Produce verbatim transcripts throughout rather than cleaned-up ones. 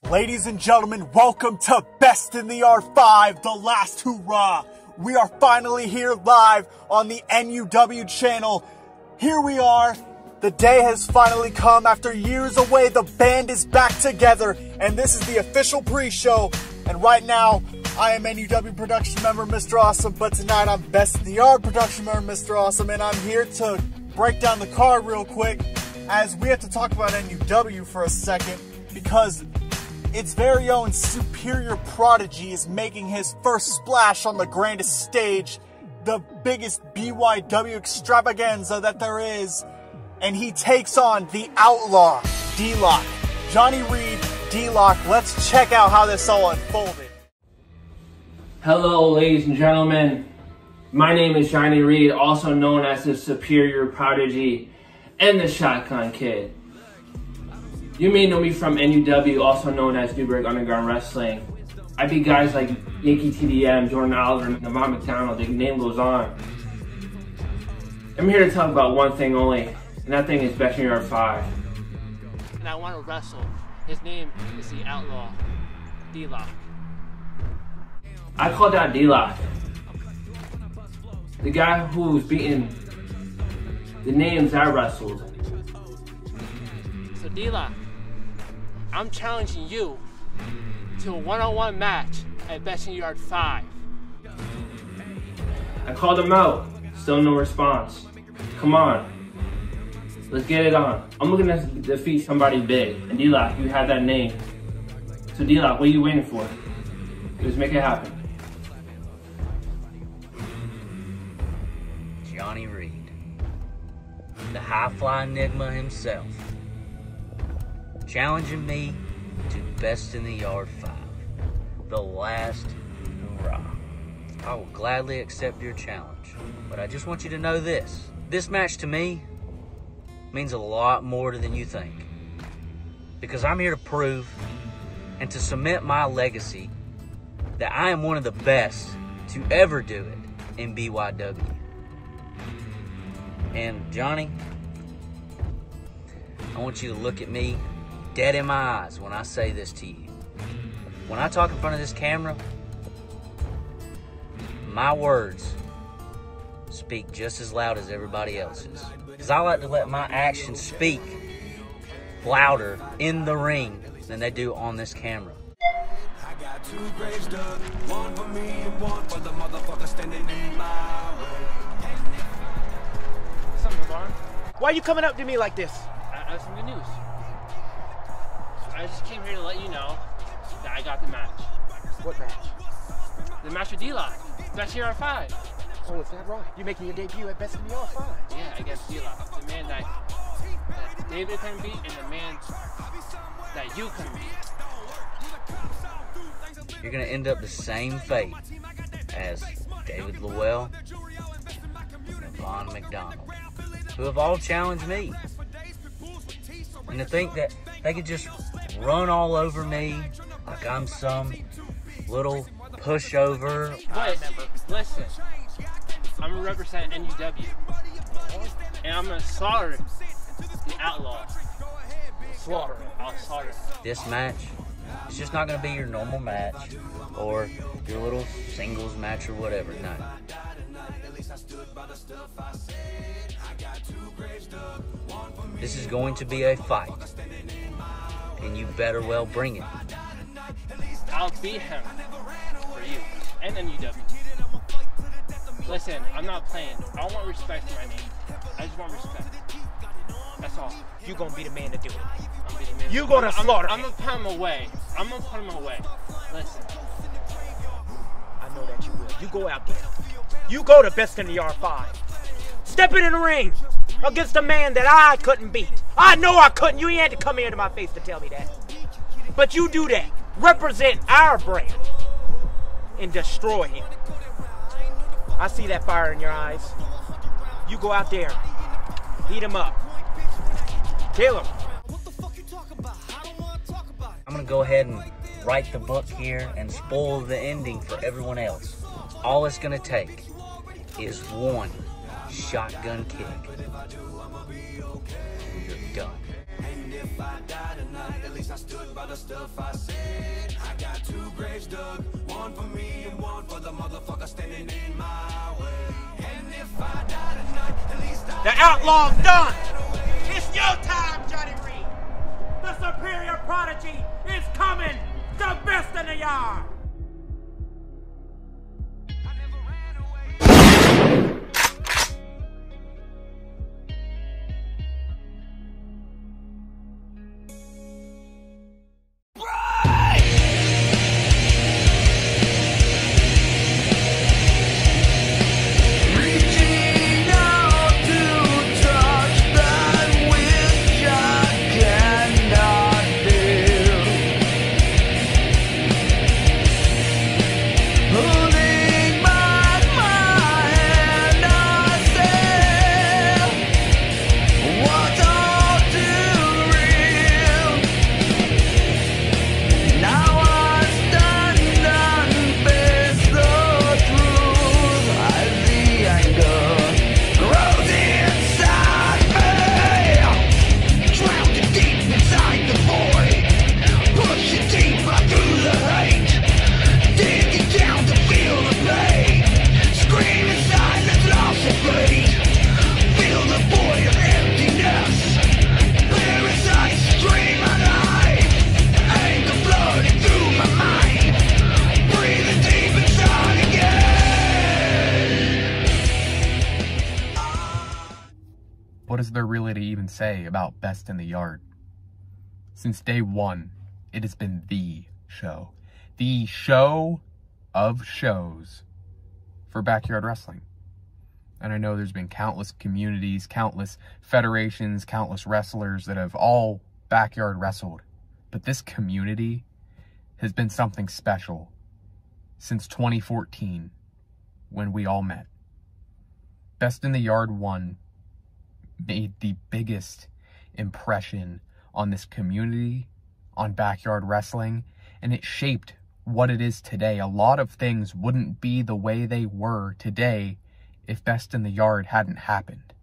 Ladies and gentlemen, welcome to Best in the R five, the Last Hoorah. We are finally here live on the N U W channel. Here we are. The day has finally come. After years away, the band is back together, and this is the official pre-show. And right now, I am N U W Production member Mister Awesome, but tonight I'm Best in the R Production member Mister Awesome, and I'm here to break down the card real quick, as we have to talk about N U W for a second, because its very own Superior Prodigy is making his first splash on the grandest stage, the biggest B Y W extravaganza that there is, and he takes on the Outlaw, D-Lock. Johnny Reed, D-Lock, let's check out how this all unfolded. Hello, ladies and gentlemen. My name is Johnny Reed, also known as the Superior Prodigy and the Shotgun Kid. You may know me from N U W, also known as Newburgh Underground Wrestling. I beat guys like Yankee T D M, Jordan Oliver, and Lamont McDonald, the name goes on. I'm here to talk about one thing only, and that thing is Best in the R five. And I want to wrestle. His name is the Outlaw, D-Lock. I call that D-Lock. The guy who's beaten the names I wrestled. So D-Lock, I'm challenging you to a one-on-one match at Best in the R five. I called him out, still no response. Come on, let's get it on. I'm looking to defeat somebody big, and D-Lock, you have that name. So D-Lock, what are you waiting for? Just make it happen. Johnny Reed, the high-flying enigma himself, challenging me to Best in the R five, the Last Hoorah. I will gladly accept your challenge, but I just want you to know this. This match to me means a lot more than you think, because I'm here to prove and to cement my legacy that I am one of the best to ever do it in B Y W. And Johnny, I want you to look at me dead in my eyes when I say this to you. When I talk in front of this camera, my words speak just as loud as everybody else's. Because I like to let my actions speak louder in the ring than they do on this camera. I got two graves dug, one for me and one for the motherfucker standing in my way. Something, Barn. Why are you coming up to me like this? I, I have some good news. I just came here to let you know that I got the match. What match? The match with D-Lock. Best in the R five. Oh, is that right? You're making your debut at Best in the R five. Yeah, against D-Lock. The man that, that David couldn't beat and the man that you couldn't beat. You're going to end up the same fate as David Llewell and Vaughn McDonald, who have all challenged me. And to think that they could just run all over me like I'm some little pushover. But, listen, I'm going to represent N U W. And I'm going to slaughter the Outlaw. Slaughter him. I'll slaughter him. This match, it's just not going to be your normal match or your little singles match or whatever. No. This is going to be a fight, and you better well bring it. I'll beat him for you and N U W. Listen, I'm not playing. I don't want respect for my name. I just want respect. That's all. You gonna be the man to do it. I'm be the man. You gonna I'm, slaughter I'm, him. I'm gonna put him away. I'm gonna put him away. Listen. I know that you will. You go out there. You go to Best in the R five. Step in the ring against a man that I couldn't beat. I know I couldn't. You ain't had to come here to my face to tell me that. But you do that. Represent our brand and destroy him. I see that fire in your eyes. You go out there. Heat him up. Kill him. I'm going to go ahead and write the book here and spoil the ending for everyone else. All it's going to take is one shotgun kick. You're done. And if I die tonight, at least I stood by the the stuff I said. I got two graves dug, one for me and one for the motherfucker standing in my way. And if I die tonight, at least I... The outlaw's done! It's your time, Johnny Reed! The superior prodigy is coming! The best in the yard! What is there really to even say about Best in the Yard? Since day one, it has been the show. The show of shows for backyard wrestling. And I know there's been countless communities, countless federations, countless wrestlers that have all backyard wrestled. But this community has been something special since twenty fourteen, when we all met. Best in the Yard one made the biggest impression on this community, on backyard wrestling, and it shaped what it is today. A lot of things wouldn't be the way they were today if Best in the Yard hadn't happened.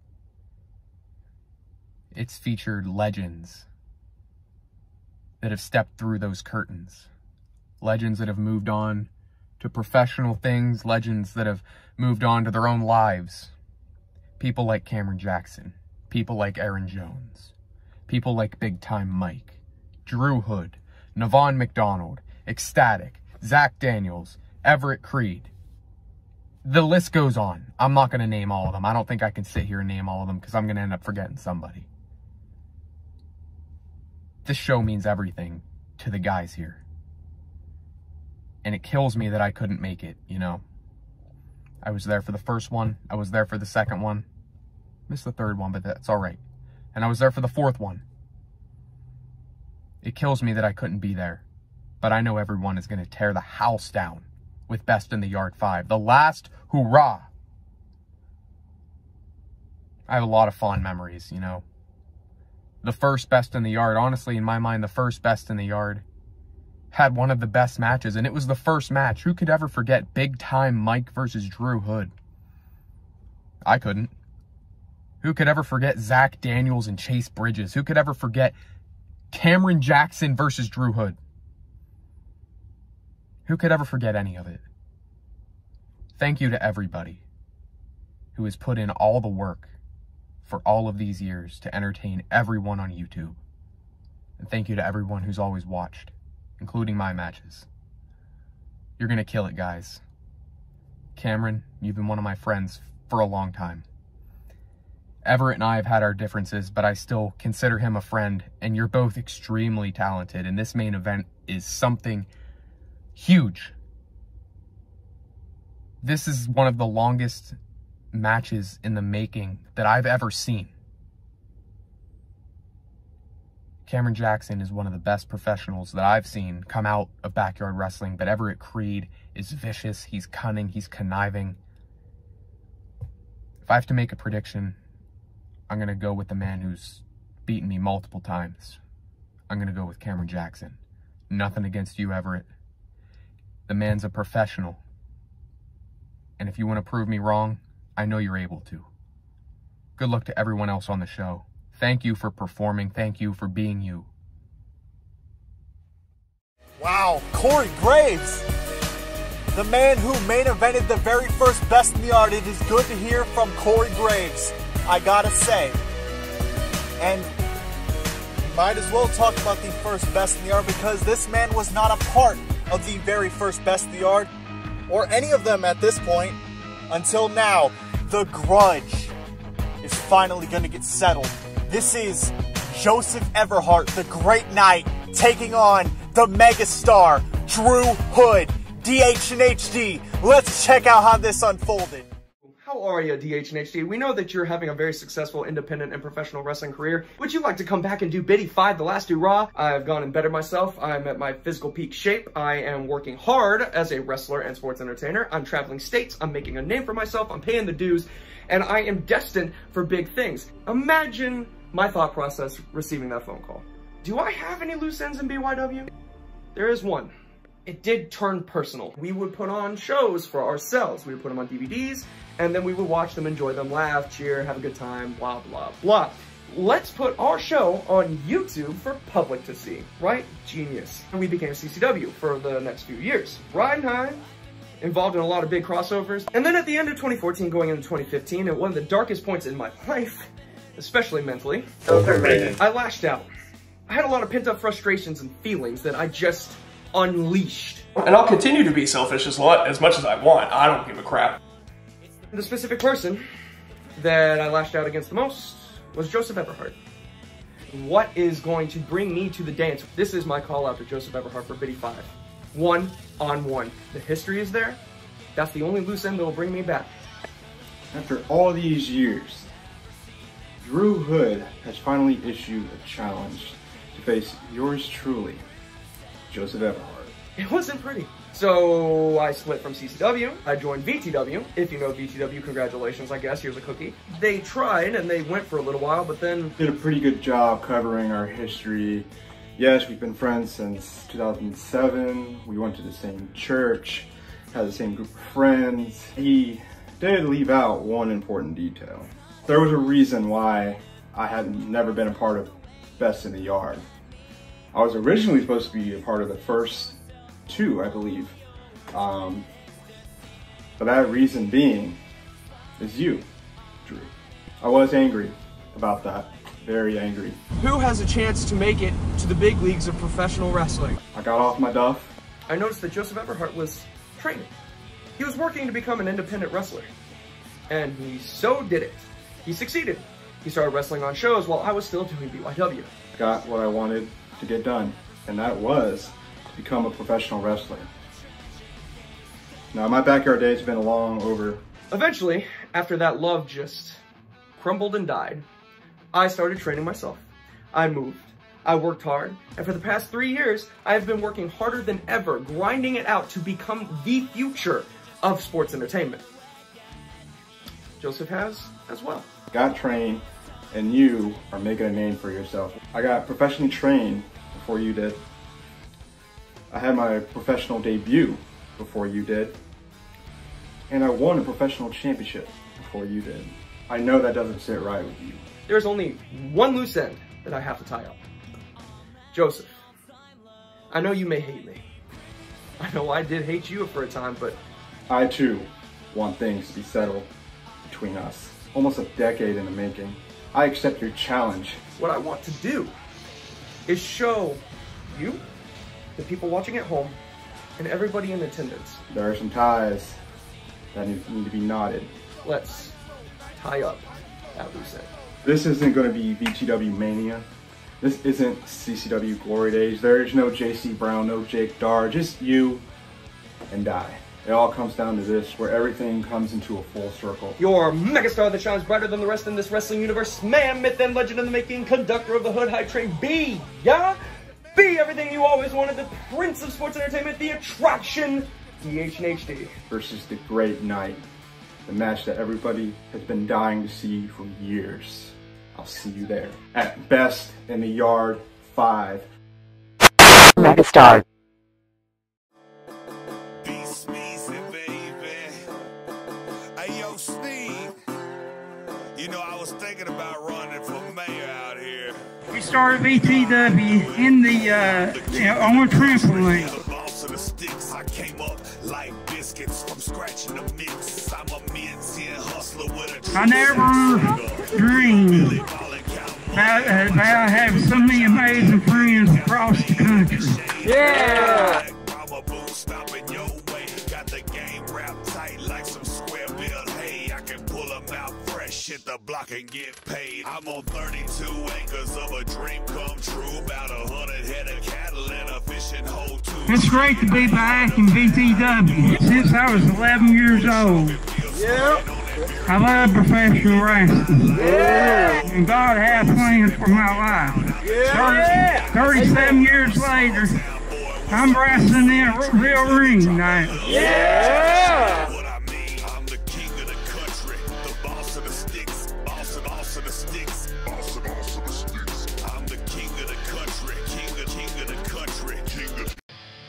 It's featured legends that have stepped through those curtains. Legends that have moved on to professional things, legends that have moved on to their own lives. People like Cameron Jackson, people like Aaron Jones, people like Big Time Mike, Drew Hood, Navon McDonald, Ecstatic, Zach Daniels, Everett Creed. The list goes on. I'm not going to name all of them. I don't think I can sit here and name all of them because I'm going to end up forgetting somebody. This show means everything to the guys here. And it kills me that I couldn't make it, you know. I was there for the first one. I was there for the second one. Missed the third one, but that's all right. And I was there for the fourth one. It kills me that I couldn't be there. But I know everyone is going to tear the house down with Best in the Yard five. The Last Hoorah. I have a lot of fond memories, you know. The first Best in the Yard, honestly, in my mind, the first Best in the Yard had one of the best matches, and it was the first match. Who could ever forget Big Time Mike versus Drew Hood? I couldn't. Who could ever forget Zach Daniels and Chase Bridges? Who could ever forget Cameron Jackson versus Drew Hood? Who could ever forget any of it? Thank you to everybody who has put in all the work for all of these years to entertain everyone on YouTube. And thank you to everyone who's always watched, including my matches. You're going to kill it, guys. Cameron, you've been one of my friends for a long time. Everett and I have had our differences, but I still consider him a friend, and you're both extremely talented, and this main event is something huge. This is one of the longest matches in the making that I've ever seen. Cameron Jackson is one of the best professionals that I've seen come out of backyard wrestling, but Everett Creed is vicious, he's cunning, he's conniving. If I have to make a prediction, I'm going to go with the man who's beaten me multiple times. I'm going to go with Cameron Jackson. Nothing against you, Everett. The man's a professional. And if you want to prove me wrong, I know you're able to. Good luck to everyone else on the show. Thank you for performing. Thank you for being you. Wow, Corey Graves, the man who main evented the very first Best in the Yard. It is good to hear from Corey Graves, I gotta say. And might as well talk about the first Best in the Yard because this man was not a part of the very first Best in the Yard, or any of them at this point, until now. The grudge is finally gonna get settled. This is Joseph Everhart, the Great Knight, taking on the megastar, Drew Hood, D H and H D. Let's check out how this unfolded. How are you, D H and H D? We know that you're having a very successful independent and professional wrestling career. Would you like to come back and do Bity five, the Last Hoorah? I've gone and bettered myself. I'm at my physical peak shape. I am working hard as a wrestler and sports entertainer. I'm traveling states. I'm making a name for myself. I'm paying the dues. And I am destined for big things. Imagine my thought process receiving that phone call. Do I have any loose ends in B Y W? There is one. It did turn personal. We would put on shows for ourselves. We would put them on D V Ds, and then we would watch them, enjoy them, laugh, cheer, have a good time, blah, blah, blah. Let's put our show on YouTube for public to see, right? Genius. And we became C C W for the next few years. Riding high, involved in a lot of big crossovers. And then at the end of twenty fourteen, going into twenty fifteen, at one of the darkest points in my life, especially mentally, I lashed out. I had a lot of pent-up frustrations and feelings that I just unleashed. And I'll continue to be selfish as, lot, as much as I want. I don't give a crap. The specific person that I lashed out against the most was Joseph Everhart. What is going to bring me to the dance? This is my call out to Joseph Everhart for Bity five. One on one. The history is there. That's the only loose end that will bring me back. After all these years, Drew Hood has finally issued a challenge to face yours truly, Joseph Everhart. It wasn't pretty. So I split from C C W, I joined V T W. If you know V T W, congratulations, I guess, here's a cookie. They tried and they went for a little while, but then... Did a pretty good job covering our history. Yes, we've been friends since two thousand seven. We went to the same church, had the same group of friends. He did leave out one important detail. There was a reason why I had never been a part of Best in the Yard. I was originally supposed to be a part of the first two, I believe. Um, but that reason being is you, Drew. I was angry about that, very angry. Who has a chance to make it to the big leagues of professional wrestling? I got off my duff. I noticed that Joseph Everhart was training. He was working to become an independent wrestler. And he so did it. He succeeded. He started wrestling on shows while I was still doing B Y W. Got what I wanted to get done, and that was to become a professional wrestler. Now, my backyard days have been long over. Eventually, after that love just crumbled and died, I started training myself. I moved. I worked hard, and for the past three years, I have been working harder than ever, grinding it out to become the future of sports entertainment. Joseph has as well. Got trained, and you are making a name for yourself. I got professionally trained before you did. I had my professional debut before you did. And I won a professional championship before you did. I know that doesn't sit right with you. There's only one loose end that I have to tie up. Joseph, I know you may hate me. I know I did hate you for a time, but... I too want things to be settled between us. Almost a decade in the making. I accept your challenge. What I want to do is show you, the people watching at home, and everybody in attendance. There are some ties that need to be knotted. Let's tie up that loose end. This isn't going to be V T W Mania. This isn't C C W Glory Days. There is no J C Brown, no Jake Dar, just you and I. It all comes down to this, where everything comes into a full circle. Your megastar that shines brighter than the rest in this wrestling universe, man, myth, and legend in the making, conductor of the Hood Hype Train, B, yeah? Be everything you always wanted, the prince of sports entertainment, the attraction, D H and H D. Versus the Great Knight, the match that everybody has been dying to see for years. I'll see you there. At Best in the Yard five. Megastar. You know, I was thinking about running for mayor out here. We Star V T W in the uh, you know, on a trampoline. I came up like biscuits from scratching the mix. I'm a mid-tier hustler with a I never dreamed about, uh, about having so many amazing friends across the country. Yeah! Stopping your way. Got the game wrapped tight like some square bill. Hey, I can pull them out fresh, hit the block and get paid. I'm on thirty-two acres of a dream come true. About a hundred head of cattle and a fishing hole too. It's great to be back in V T W. Since I was eleven years old. Yeah. I love professional wrestling. Yeah. And God has plans for my life. Yeah. thirty, thirty-seven years later, I'm wrestling in a real ring now. Yeah. What I mean, I'm the king of the country, the boss of the sticks, boss of boss of the sticks, boss of boss of the sticks. I'm the king of the country, king of king of the country, king of.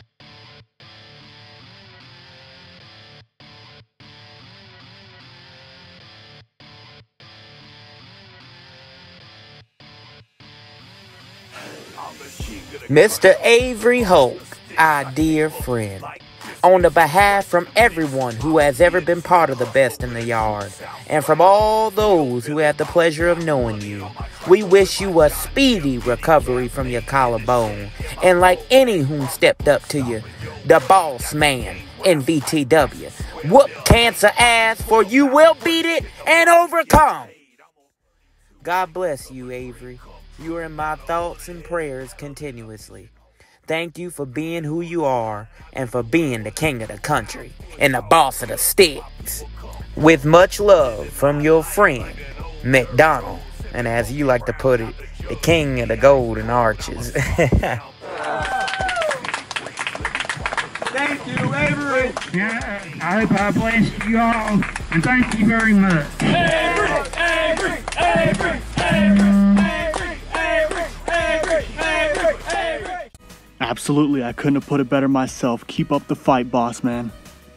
Mister Avery Holt, our dear friend, on the behalf from everyone who has ever been part of the Best in the Yard, and from all those who had the pleasure of knowing you, we wish you a speedy recovery from your collarbone, and like any whom stepped up to you, the boss man in V T W, whoop cancer ass, for you will beat it and overcome. God bless you, Avery. You are in my thoughts and prayers continuously. Thank you for being who you are and for being the king of the country and the boss of the sticks. With much love from your friend, McDonald, and as you like to put it, the king of the golden arches. Thank you, Avery. Yeah, I hope I blessed you all, and thank you very much. Avery, Avery, Avery, Avery. Absolutely, I couldn't have put it better myself. Keep up the fight, boss man.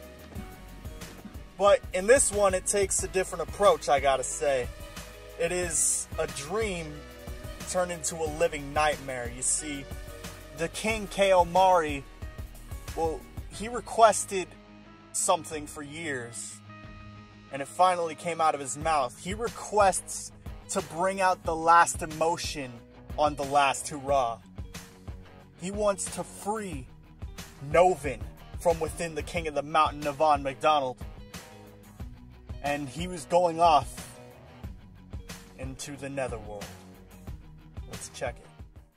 But in this one, it takes a different approach, I gotta say. It is a dream turned into a living nightmare. You see, the King K O Mari, well, he requested something for years, and it finally came out of his mouth. He requests to bring out the last emotion on the Last Hoorah. He wants to free Novin from within the King of the Mountain, Navon McDonald. And he was going off into the netherworld. Let's check it.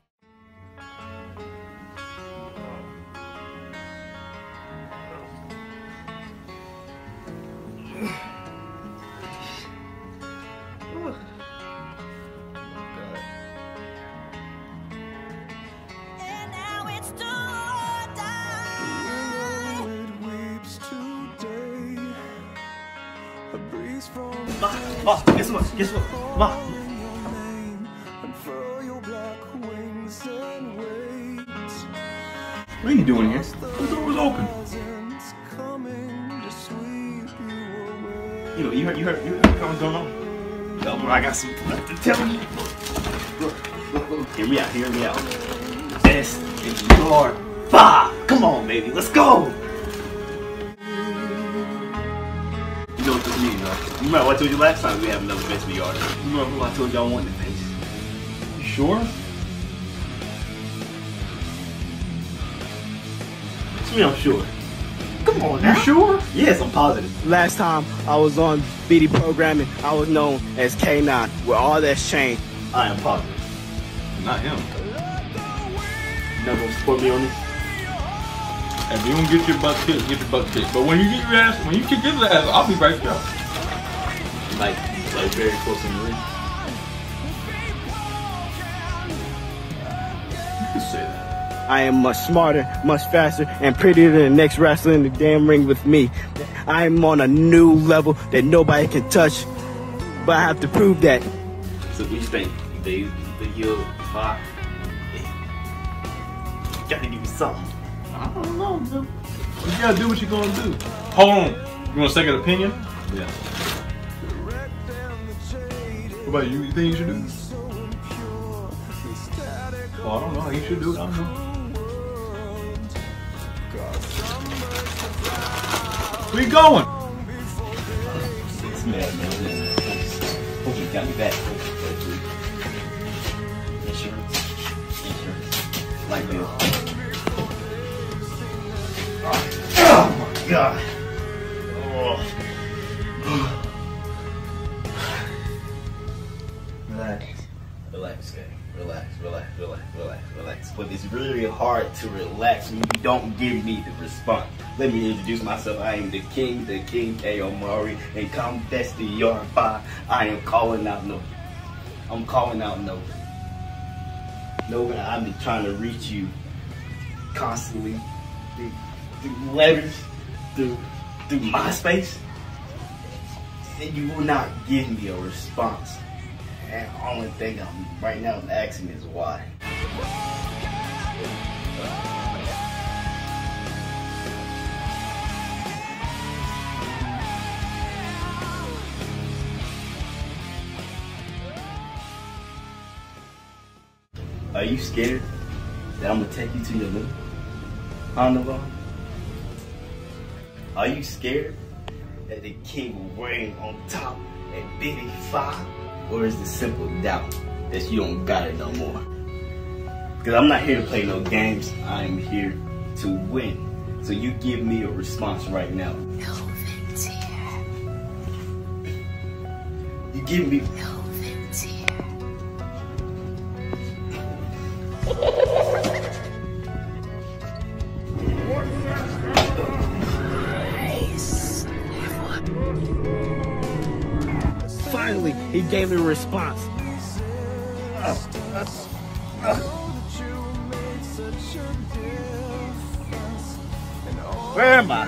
Ma, Ma, guess what? Guess what? Ma. What are you doing here? The door was open. You know, you heard, you heard, you heard what's going on? Tell me, I got some stuff to tell you. Look, look, look, hear me out, hear me out. Best in your five. Come on, baby, let's go. You know what this means, right? You remember what I told you last time we have another best in the yard. You remember who I told you I wanted to face? You sure? Tell me I'm sure. Come on now. You sure? Yes, I'm positive. Last time I was on Bity programming, I was known as K nine. Where all that's changed. I am positive. Not him. You not gonna support me on this? If you don't get your butt kicked, get your butt kicked. But when you get your ass, when you kick his ass, I'll be right there. Like, like very close in the ring. You can say that. I am much smarter, much faster, and prettier than the next wrestler in the damn ring with me. I am on a new level that nobody can touch, but I have to prove that. So what do you think? They, the heel, five? Yeah. Gotta give me something. I don't know, man. You gotta do what you're gonna do. Hold on. You want a second opinion? Yeah. What about you? You think you should do? I don't know. He should do it. I don't know. Where you going? It's mad, man. Hope you got me back. Insurance. Insurance. Like this. Oh my God. Oh. Relax. Relax, okay? Relax, relax, relax, relax, relax. But it's really hard to relax when you don't give me the response. Let me introduce myself. I am the king, the king, K O Mari, and come best to your five. I am calling out no. I'm calling out no. No, I've been trying to reach you constantly through, through letters, through through MySpace, and you will not give me a response. And the only thing I'm right now asking is why. Are you scared that I'm gonna take you to your new Honda? Are you scared that the king will reign on top at Bity five? Or is the simple doubt that you don't got it no more? Because I'm not here to play no games. I am here to win. So you give me a response right now. Elvin's here. You give me... Elvin's here. Finally, he gave me a response. Where am I?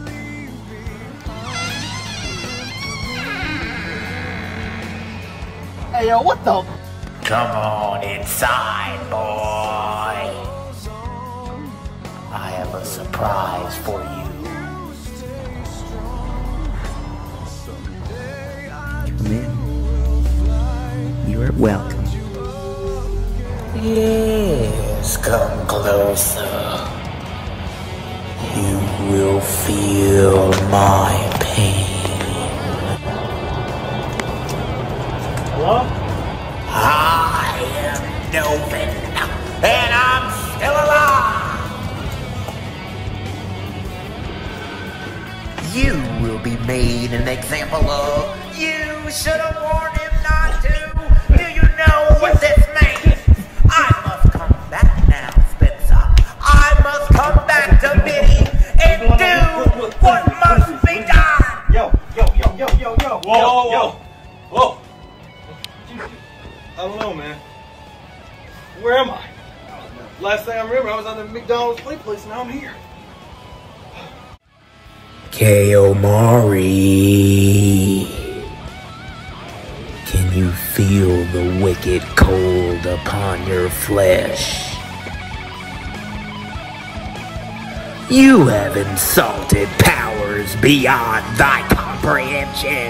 Hey, yo, what the? Come on inside, boy. I have a surprise for you. Come in. You are welcome. Yes, come closer. You will feel my pain. Hello? I am Newburgh, and I'm still alive. You will be made an example of. You should have warned him not to. Do you know what this means? I must come back now, Spencer. I must come back to Bity and do what must be done. Yo, yo, yo, yo, yo, yo. Whoa, yo, whoa, yo. whoa. I don't know, man. Where am I? Last thing I remember, I was on the McDonald's play place, and now I'm here. K O Mari. Can you feel the wicked cold upon your flesh? You have insulted powers beyond thy comprehension.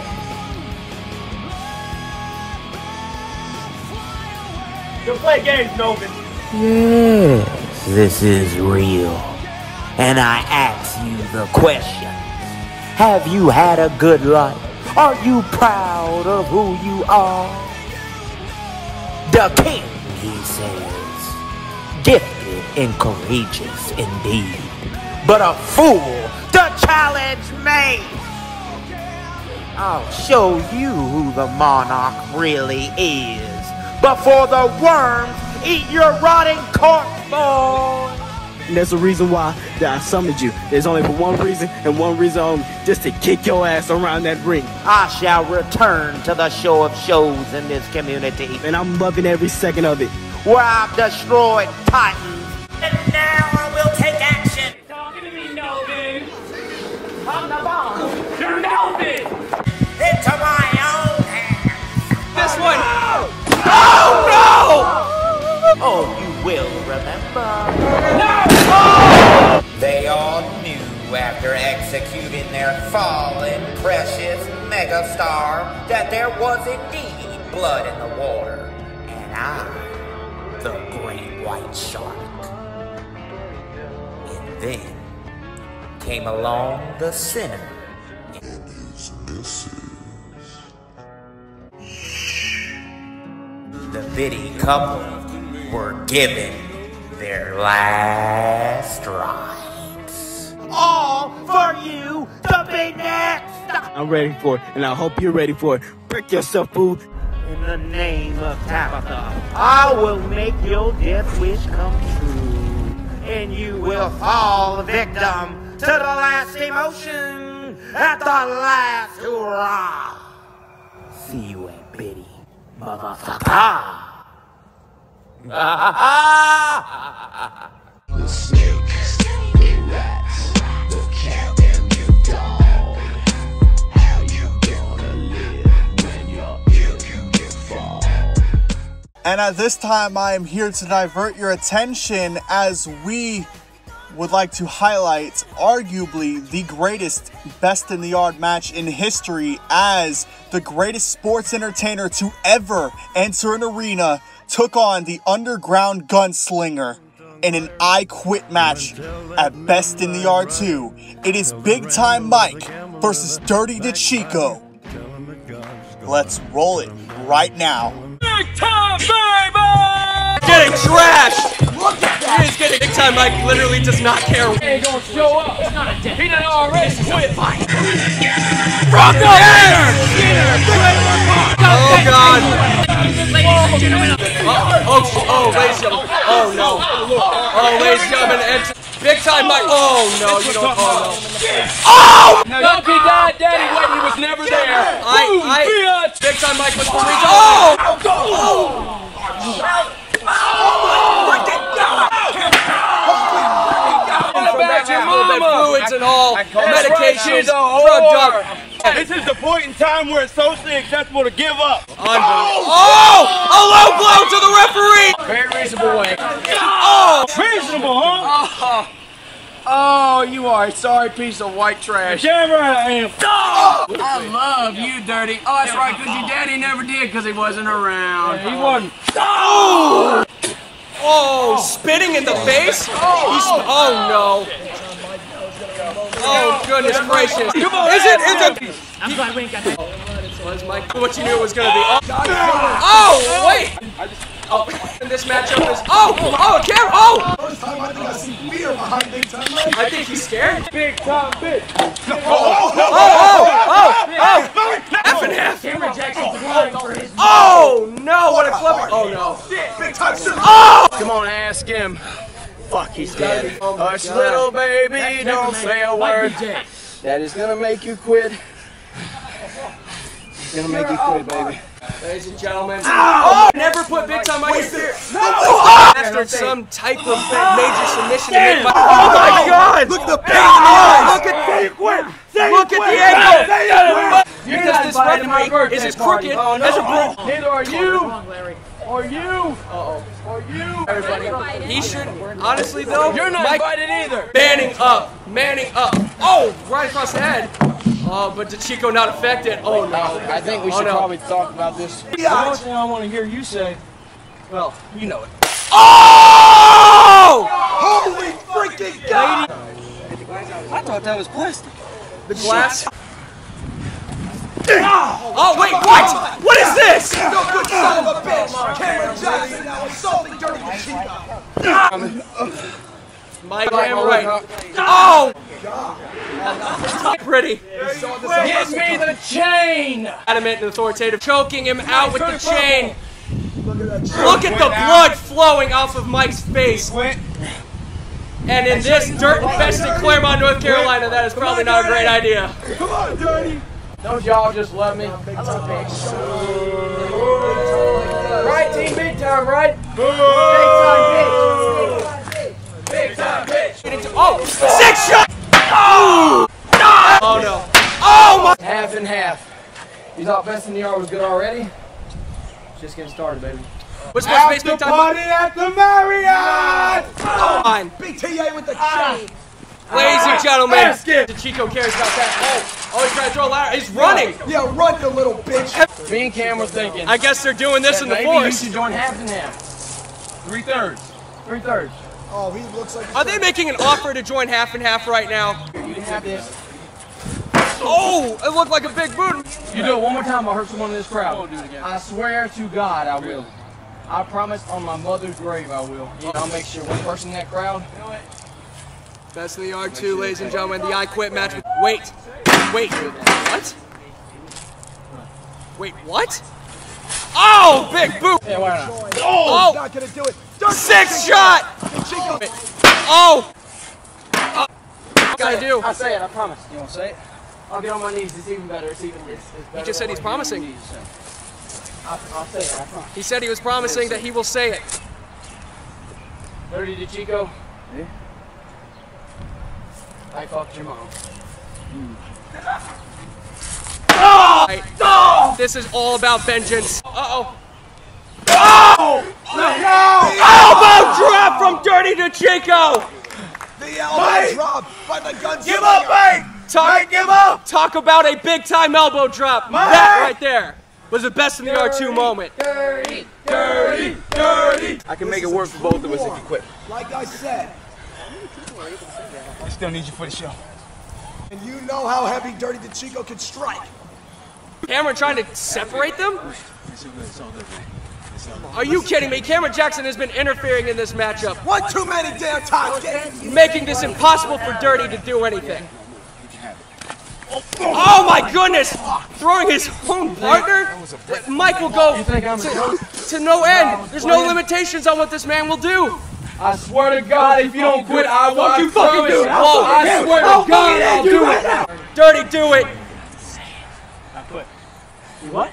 Don't play games, Novin. Yes, this is real. And I ask you the question. Have you had a good life? Are you proud of who you are? The king, he says, gifted and courageous indeed, but a fool to challenge me. I'll show you who the monarch really is before the worms eat your rotting corpse, boy. And there's a reason why that I summoned you. There's only for one reason and one reason only, just to kick your ass around that ring. I shall return to the show of shows in this community. And I'm loving every second of it. Where I've destroyed titans. And now I will take action. Talking to me, Novin. I'm the boss. You're Novin. Into my own hands. This one. Oh, no! Oh, you will remember. No! Oh! They all knew after executing their fallen, precious megastar that there was indeed blood in the water. And I, the great white shark. And then came along the sinner. The Bity couple were given their last rites. All for you to be next. I'm ready for it, and I hope you're ready for it. Break yourself, fool. In the name of Tabitha, I will make your death wish come true, and you will fall victim to the last emotion at the last hoorah. See you at Bity, motherfucker. The snakes, the rats, the cat and the dog. How you gonna live when you're ill you get fall? And at this time, I am here to divert your attention as we would like to highlight arguably the greatest Best in the Yard match in history, as the greatest sports entertainer to ever enter an arena took on the underground gunslinger in an I Quit match at Best in the Yard two. It is Big Time Mike versus Dirty DeChico. Let's roll it right now. Big time, baby! Getting trashed! Look at that! He's getting Big Time Mike literally does not care. He ain't gonna show up. It's not a death. He done already quit. From the air! Oh god! Ladies and gentlemen. Oh, oh, oh, ladies and gentlemen. Oh no. Oh, ladies and gentlemen. It's Big Time Mike. Oh no, you don't. Oh no. Oh! Donkey died, Daddy when he was never there. I, I, Big Time Mike was the reason. Oh! Oh! Fluids and all, medications, drugged up. This is the point in time where it's socially acceptable to give up. Oh! A low blow to the referee! Very reasonable way. Oh! Reasonable, huh? Oh, oh, you are a sorry piece of white trash. Damn right I am. Oh! I love you, Dirty. Oh, that's right, because your daddy never did because he wasn't around. Yeah, he wasn't. Oh! Oh, spitting in the face? Oh, He's, oh no. Oh, goodness gracious. Is it? Is it? I'm glad we ain't got that. Was Mike what you knew it was going to be? Oh, oh wait. Oh, and this matchup is. Oh, oh, Cam. Oh! I think he's scared. Big time bitch. Oh, oh, oh, oh, oh. Half and half. Oh, no. What a clever. Oh, no. Big time. Oh! Come on, ask him. Fuck, he's dead. Hush, little baby, don't say a word. That is gonna make you quit. It's gonna make you quit, baby. Ladies and gentlemen, oh, never put Big Time Mike in fear. After some type of major submission to make my. Oh my God! Look at the pain in the eyes. Look at Look at the ankle. Because this referee is as crooked as a broom. Neither are you. Or you. Uh-oh. Or you. Everybody. He should. Honestly, though, you're not Mike, invited either. Manning up. Manning up. Oh, right across the head. Oh, but DeChico not affected. Oh no. I think we should oh, no. probably talk about this. The only thing I want to hear you say, well, you know it. Oh! Holy freaking God! I thought that was plastic. The glass. Oh wait, what? What is this? No good son of a bitch! Cameron Johnson now assaulting Dirty DeChico. Mike, damn right. Oh! Pretty. Give me the chain! Adamant and authoritative, choking him out with the chain. Look at the blood flowing off of Mike's face. And in this dirt-infested Claremont, North Carolina, that is probably not a great idea. Come on, Dirty! Don't y'all just love me? Right, team, big time, right? Big time, bitch. Big time, bitch. Oh, six shots! Oh! Oh no! Oh my! Half and half. You thought Best in the Yard was good already? Just getting started, baby. What's my space big time? Party at the Marriott! Oh, fine. B T A with the chain. Ladies and gentlemen, DeChico cares about that. Oh, oh, he's trying to throw a ladder. He's running. Yeah, run, you little bitch. Me and Cam were thinking. I guess they're doing this in the maybe forest. you should join half and half. Three thirds. Three thirds. Oh, he looks like. Are they making an offer to join half and half right now? You can have this. Oh, it looked like a big boot. You do it one more time, I'll hurt someone in this crowd. I swear to God, I will. I promise on my mother's grave, I will. I'll make sure one person in that crowd. Best in the yard two, ladies and gentlemen. The I Quit match. Wait, wait, what? Wait, what? Oh, big boot. Yeah, why not? Oh, not gonna do it. Six shot. Oh. Uh, what can I do? I'll say it, I promise. You want to say it? I'll get on my knees. It's even better. It's even it's, it's better. He just said he's promising. Knees, so. I'll, I'll say it, I promise. He said he was promising that he will say it. Dirty to Chico. Yeah. I fucked your mom. Mm. Oh! Right. Oh! This is all about vengeance. Uh-oh. Oh! No! Elbow drop from Dirty to Chico! The elbow drop, but the gun's Give up, mate! Talk, Mike, give up! Talk about a big-time elbow drop. Mike! That right there was the best in the R two moment. Dirty, dirty, dirty. I can make it work for both of us if you quit. Like I said. I still need you for the show. And you know how heavy Dirty to Chico can strike. Cameron trying to separate them? Are you kidding me? Cameron Jackson has been interfering in this matchup. One too many damn times. Making this impossible for Dirty to do anything. Oh my goodness! Throwing his own partner? Mike will go to, to no end. There's no limitations on what this man will do. I swear to God, if you don't quit, I will. Won't you fucking do it? Whoa, I swear to God, I'll do it. Dirty, do it. I quit. You what?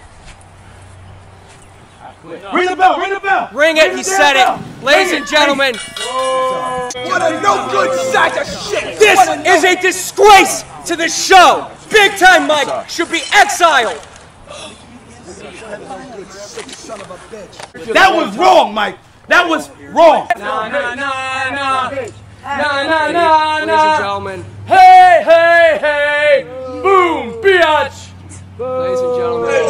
I quit. Ring the bell, ring the bell. Ring it, he said it. Ladies and gentlemen. What a no good sack of shit. This is a disgrace to the show. Big Time Mike should be exiled. That was wrong, Mike. That was wrong. Nah, nah, nah, nah. Nah, nah, nah, nah. Ladies and gentlemen. Hey, hey, hey. Boom, biatch. Ladies and gentlemen.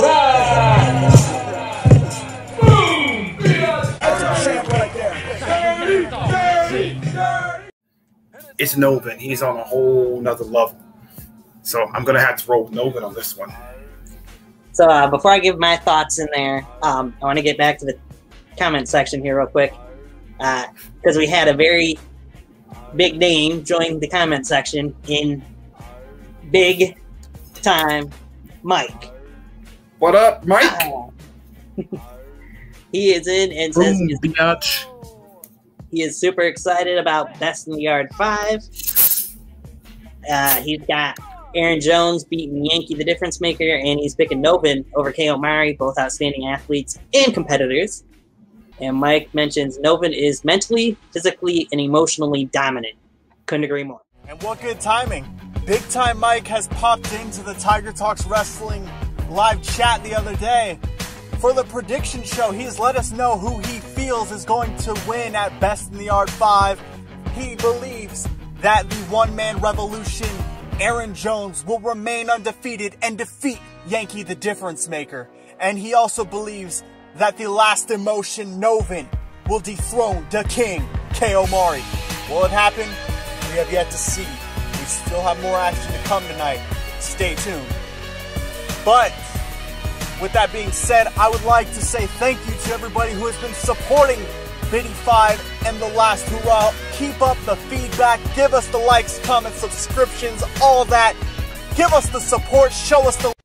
Boom, biatch. That's a champ right there. Dirty, dirty, dirty. It's Novin. He's on a whole nother level. So I'm going to have to roll with Novin on this one. So uh, before I give my thoughts in there, um, I want to get back to the comment section here real quick. Because uh, we had a very big name join the comment section in Big Time Mike. What up, Mike? Uh, he is in and says Boom, he, is, biatch. he is super excited about Best in the Yard five. Uh, he's got Aaron Jones beating Yankee the Difference Maker, and he's picking Novin over K O Mari, both outstanding athletes and competitors. And Mike mentions Novin is mentally, physically, and emotionally dominant. Couldn't agree more. And what good timing. Big Time Mike has popped into the Tiger Talks Wrestling live chat the other day. For the prediction show, he's let us know who he feels is going to win at Best in the Yard five. He believes that the one-man revolution, Aaron Jones, will remain undefeated and defeat Yankee the Difference Maker. And he also believes that the last emotion, Novin, will dethrone the king, K O Mari. Will it happen? We have yet to see. We still have more action to come tonight. Stay tuned. But with that being said, I would like to say thank you to everybody who has been supporting Bity five and the Last Hoorah. Keep up the feedback. Give us the likes, comments, subscriptions, all that. Give us the support. Show us the...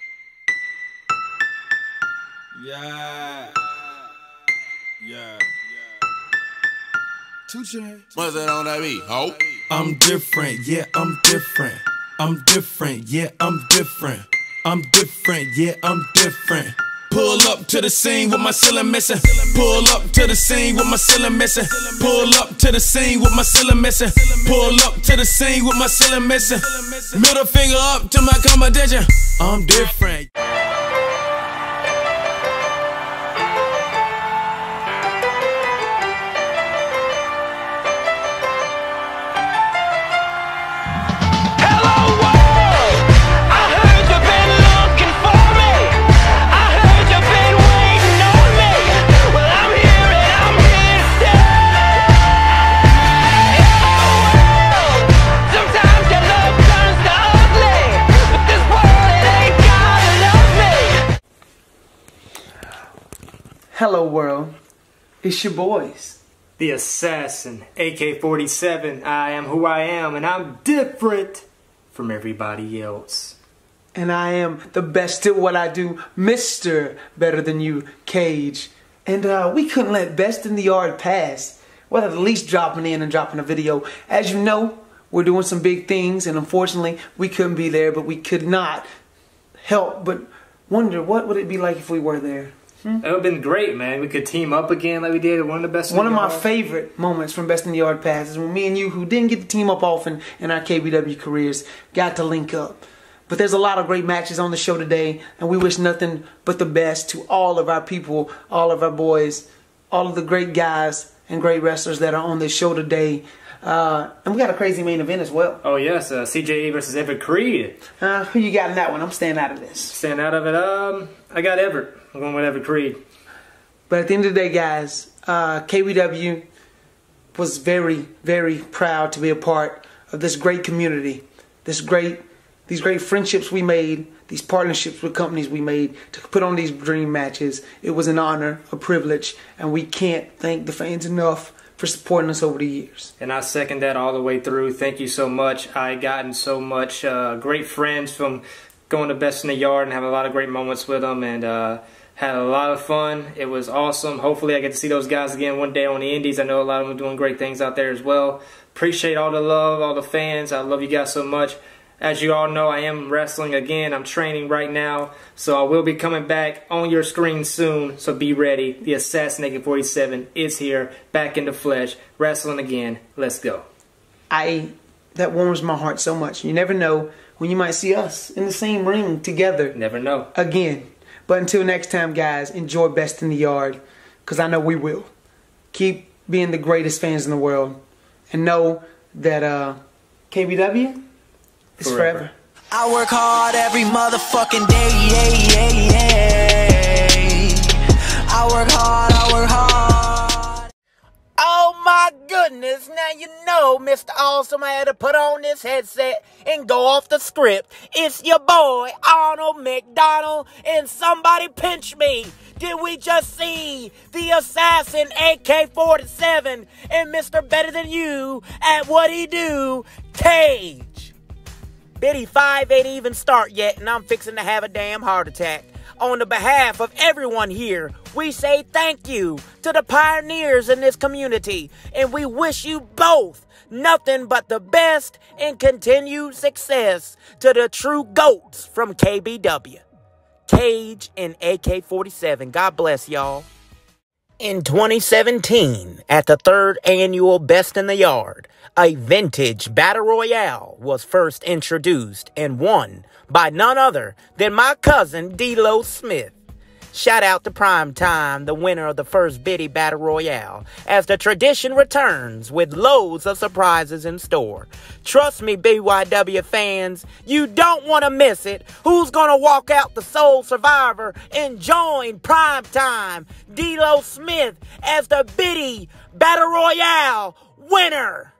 Yeah. Yeah. Two chains. What's that on that beat? Ho. I'm different. Yeah, I'm different. I'm different. Yeah, I'm different. I'm different. Yeah, I'm different. Pull up to the scene with my ceiling missing. Pull up to the scene with my ceiling missing. Pull up to the scene with my ceiling missing. Pull up to the scene with my ceiling missing. Middle finger up to my competition. I'm different. Hello world, it's your boys. The Assassin, A K forty-seven, I am who I am, and I'm different from everybody else. And I am the best at what I do, Mister Better Than You, KAGE. And uh, we couldn't let Best in the Yard pass without at least dropping in and dropping a video. As you know, we're doing some big things, and unfortunately, we couldn't be there, but we could not help but wonder what would it be like if we were there. Hmm? It would have been great, man. We could team up again like we did at one of the best. One of my favorite moments from Best in the Yard passes when me and you, who didn't get to team up often in our K B W careers, got to link up. But there's a lot of great matches on the show today, and we wish nothing but the best to all of our people, all of our boys, all of the great guys and great wrestlers that are on this show today. Uh, and we got a crazy main event as well. Oh yes, uh, C J E versus Everett Creed. Uh, who you got in that one? I'm staying out of this. Staying out of it? Um, I got Everett. I'm going with Everett Creed. But at the end of the day, guys, uh, K B W was very, very proud to be a part of this great community, this great, these great friendships we made, these partnerships with companies we made to put on these dream matches. It was an honor, a privilege, and we can't thank the fans enough for supporting us over the years. And I second that all the way through. Thank you so much. I gotten so much uh, great friends from going to Best in the Yard and having a lot of great moments with them, and uh, had a lot of fun. It was awesome. Hopefully I get to see those guys again one day on the indies. I know a lot of them are doing great things out there as well. Appreciate all the love, all the fans. I love you guys so much. As you all know, I am wrestling again. I'm training right now, so I will be coming back on your screen soon, so be ready. The Assassin A K forty-seven is here, back in the flesh, wrestling again. Let's go. I, that warms my heart so much. You never know when you might see us in the same ring together. Never know. Again. But until next time, guys, enjoy Best in the Yard, because I know we will. Keep being the greatest fans in the world, and know that uh, K B W is forever. forever. I work hard every motherfucking day, yeah, yeah, yeah. I work hard, I work hard. Oh my goodness, now you know, Mister Awesome, I had to put on this headset and go off the script. It's your boy, Arnold McDonald, and somebody pinch me. Did we just see the Assassin A K forty-seven and Mister Better Than You at what he do, KAGE? Bity five ain't even start yet, and I'm fixing to have a damn heart attack. On the behalf of everyone here, we say thank you to the pioneers in this community, and we wish you both nothing but the best and continued success to the true GOATs from K B W. KAGE and A K forty-seven. God bless y'all. In twenty seventeen, at the third annual Best in the Yard, a vintage battle royale was first introduced and won by none other than my cousin D-Lo Smith. Shout out to Primetime, the winner of the first Bity Battle Royale, as the tradition returns with loads of surprises in store. Trust me, B Y W fans, you don't want to miss it. Who's going to walk out the sole survivor and join Primetime, D-Lo Smith, as the Bity Battle Royale winner?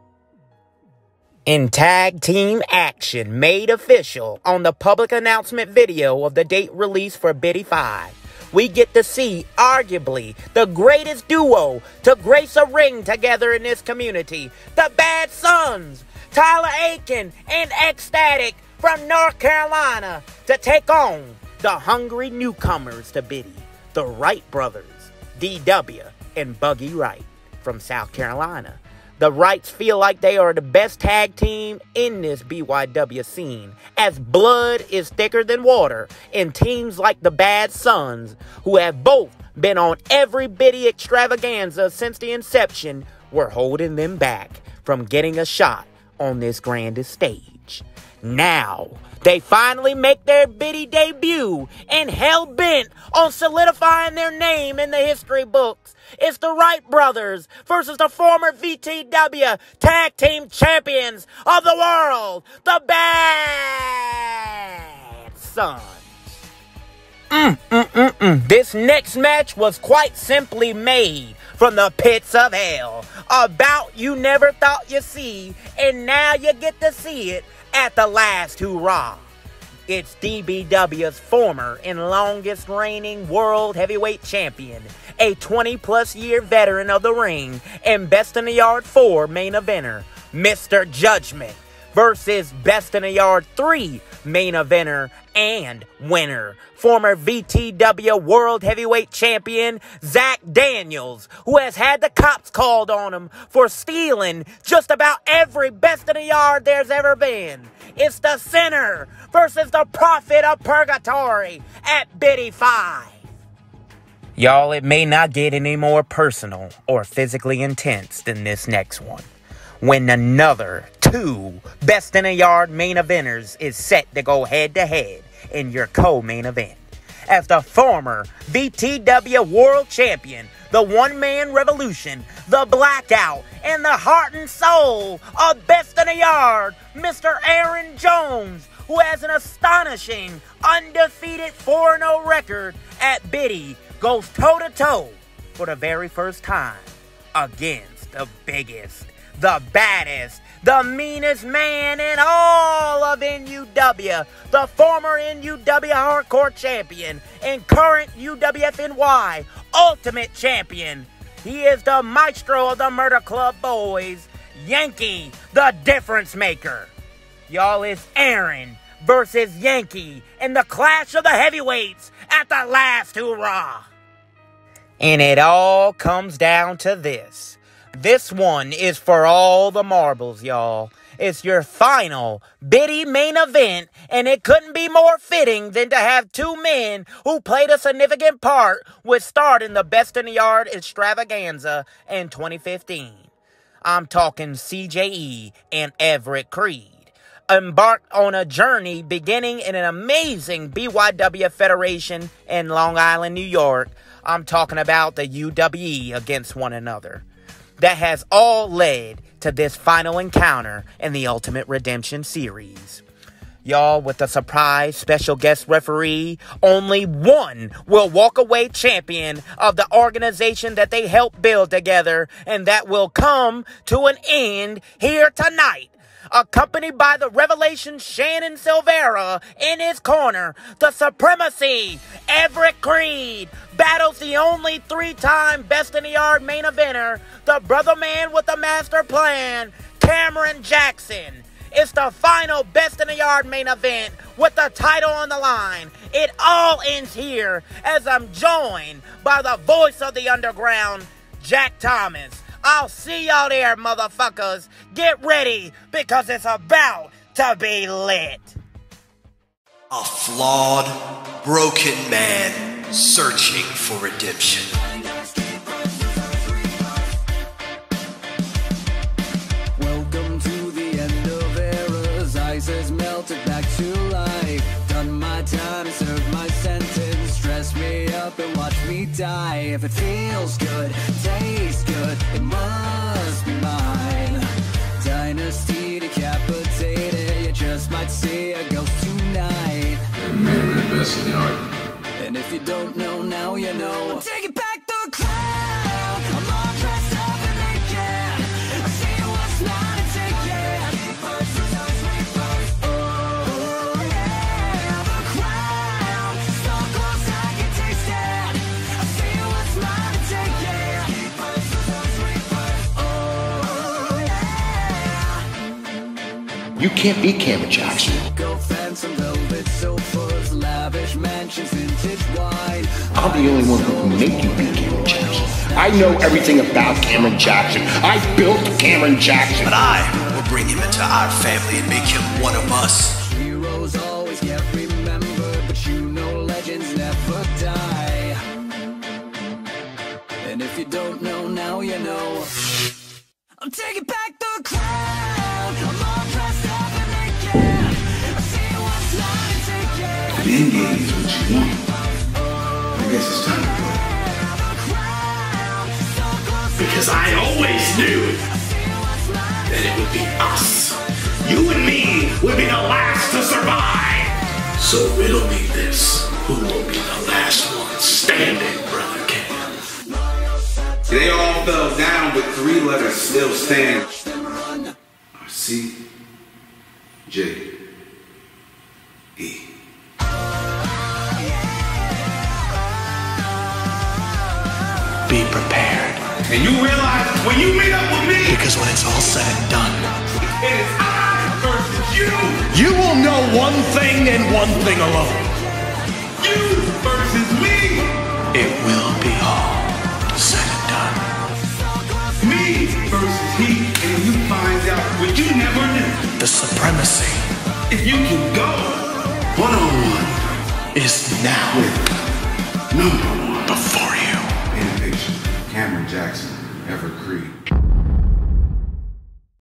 In tag team action made official on the public announcement video of the date release for Bity five, we get to see arguably the greatest duo to grace a ring together in this community, the Bad Sons, Tyler Aiken and Ecstatic from North Carolina, to take on the hungry newcomers to Bity, the Wright brothers, D W and Buggy Wright from South Carolina. The Wrights feel like they are the best tag team in this B Y W scene, as blood is thicker than water, and teams like the Bad Sons, who have both been on every Bity extravaganza since the inception, were holding them back from getting a shot on this grandest stage. Now, they finally make their Bity debut and hell-bent on solidifying their name in the history books. It's the Wright brothers versus the former V T W Tag Team Champions of the world, the Bad Sons. Mm, mm, mm, mm. This next match was quite simply made from the pits of hell. A bout you never thought you'd see, and now you get to see it at the Last Hoorah. It's D B W's former and longest reigning world heavyweight champion, a twenty plus year veteran of the ring, and Best in the Yard four main eventer, Mister Judgment, versus Best in the Yard three main eventer and winner, former V T W World Heavyweight Champion Zach Daniels, who has had the cops called on him for stealing just about every Best in the Yard there's ever been. It's the sinner versus the prophet of purgatory at Bity five. Y'all, it may not get any more personal or physically intense than this next one, when another two Best in the Yard main eventers is set to go head-to-head in your co-main event. As the former V T W World Champion, the One-Man Revolution, the Blackout, and the heart and soul of Best in the Yard, Mister Aaron Jones, who has an astonishing, undefeated four and oh record at Bity, goes toe-to-toe for the very first time against the biggest, the baddest, the meanest man in all of N U W, the former N U W Hardcore Champion and current U W F N Y Ultimate Champion. He is the maestro of the Murder Club Boys, Yankee, the Difference Maker. Y'all, it's Aaron versus Yankee in the clash of the heavyweights at the Last Hoorah. And it all comes down to this. This one is for all the marbles, y'all. It's your final Bity main event, and it couldn't be more fitting than to have two men who played a significant part with starting the Best in the Yard extravaganza in twenty fifteen. I'm talking C J E and Everett Creed, embarked on a journey beginning in an amazing B Y W Federation in Long Island, New York. I'm talking about the U W E against one another. That has all led to this final encounter in the Ultimate Redemption series. Y'all, with a surprise special guest referee, only one will walk away champion of the organization that they helped build together, and that will come to an end here tonight. Accompanied by the Revelation Shannon Silvera in his corner, the Supremacy Everett Creed battles the only three-time Best in the Yard main eventer, the brother man with the master plan, Cameron Jackson. It's the final Best in the Yard main event with the title on the line. It all ends here as I'm joined by the voice of the underground, Jack Thomas. I'll see y'all there, motherfuckers. Get ready, because it's about to be lit. A flawed, broken man searching for redemption. Welcome to the end of eras. Ice has melted back to life. Done my time, served my sentence. Stress me up and watch me die. If it feels good, tastes good, it must be mine. Dynasty decapitated, you just might see a ghost tonight. Maybe Best in the Yard. And if you don't know, now you know. I'm taking back the crown. I'm all dressed up and naked. I see what's not to take it. Oh yeah, the crown. So close I can taste it. I see what's not to take it. Oh yeah. You can't beat Cameron Jackson. I'm the only one who can make you beat Cameron Jackson. I know everything about Cameron Jackson. I built Cameron Jackson. But I will bring him into our family and make him one of us. Heroes always get remembered, but you know legends never die. And if you don't know, now you know. I'm taking back the crown. I'm all dressed up and naked. I see what's not to take it. The end game is what you want. I guess it's time to go. Because I always knew that it would be us. You and me would be the last to survive. So riddle me this. Who will be the last one standing, Brother Cam? They all fell down, but three letters still stand. C J E. realize when you meet up with me, Because when it's all said and done, it is I versus you. you will know one thing and one thing alone. You versus me. It will be all said and done. Me versus he, and you find out what you never knew. The supremacy If you can go one-on-one is now with number one before you. in picture, Cameron Jackson, Ever Creed.